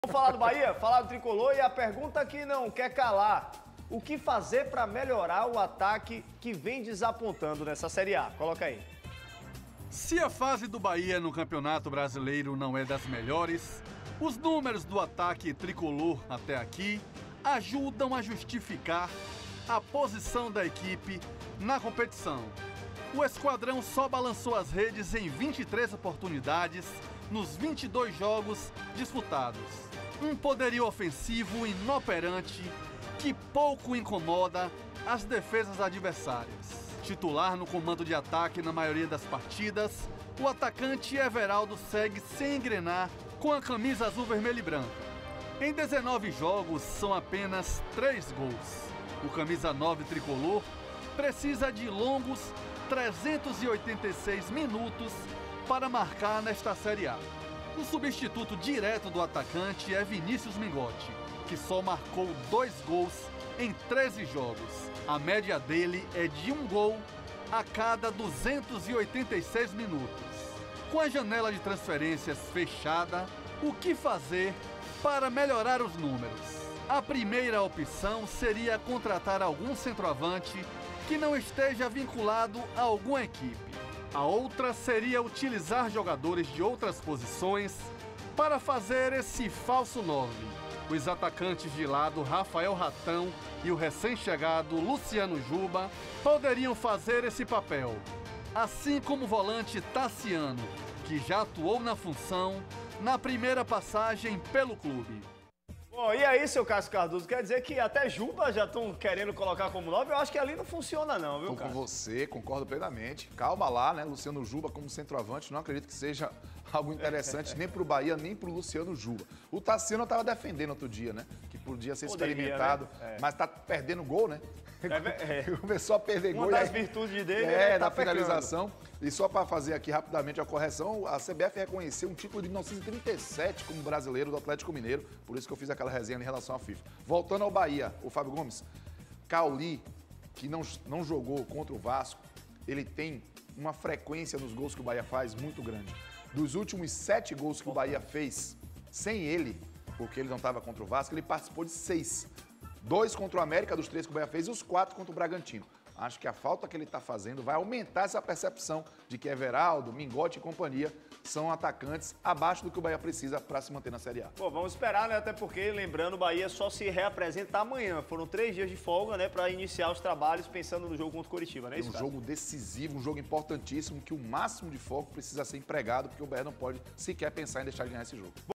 Vamos falar do Bahia, falar do Tricolor e a pergunta que não quer calar. O que fazer para melhorar o ataque que vem desapontando nessa Série A? Coloca aí. Se a fase do Bahia no Campeonato Brasileiro não é das melhores, os números do ataque tricolor até aqui ajudam a justificar a posição da equipe na competição. O esquadrão só balançou as redes em 23 oportunidades nos 22 jogos disputados. Um poderio ofensivo inoperante que pouco incomoda as defesas adversárias. Titular no comando de ataque na maioria das partidas, o atacante Everaldo segue sem engrenar com a camisa azul, vermelha e branca. Em 19 jogos, são apenas 3 gols. O camisa 9 tricolor precisa de longos 386 minutos para marcar nesta Série A. O substituto direto do atacante é Vinícius Mingotti, que só marcou 2 gols em 13 jogos. A média dele é de 1 gol a cada 286 minutos. Com a janela de transferências fechada, o que fazer para melhorar os números? A primeira opção seria contratar algum centroavante que não esteja vinculado a alguma equipe. A outra seria utilizar jogadores de outras posições para fazer esse falso 9. Os atacantes de lado Rafael Ratão e o recém-chegado Luciano Juba poderiam fazer esse papel, assim como o volante Tassiano, que já atuou na função na primeira passagem pelo clube. Bom, e aí, seu Cássio Cardoso, quer dizer que até Juba já estão querendo colocar como 9? Eu acho que ali não funciona não, viu, Estou cara? com você, concordo plenamente. Calma lá, né? Luciano Juba como centroavante, não acredito que seja algo interessante nem para o Bahia, nem para o Luciano Juba. O Tassiano estava defendendo outro dia, né? Que podia ser experimentado, né? Mas tá perdendo gol, né? Começou a perder gol. Uma das virtudes dele da finalização. E só para fazer aqui rapidamente a correção, a CBF reconheceu um título de 1937 como brasileiro do Atlético Mineiro, por isso que eu fiz aquela resenha em relação à FIFA. Voltando ao Bahia, o Fábio Gomes, Cauli, que não jogou contra o Vasco, ele tem uma frequência nos gols que o Bahia faz muito grande. Dos últimos 7 gols que o Bahia fez, sem ele, porque ele não estava contra o Vasco, ele participou de 6. 2 contra o América, dos 3 que o Bahia fez, e os 4 contra o Bragantino. Acho que a falta que ele está fazendo vai aumentar essa percepção de que Everaldo, Mingotti e companhia são atacantes abaixo do que o Bahia precisa para se manter na Série A. Pô, vamos esperar, né? Até porque, lembrando, o Bahia só se reapresenta amanhã. Foram 3 dias de folga, né? Para iniciar os trabalhos pensando no jogo contra o Coritiba, né? Um jogo decisivo, um jogo importantíssimo, que o máximo de foco precisa ser empregado, porque o Bahia não pode sequer pensar em deixar de ganhar esse jogo.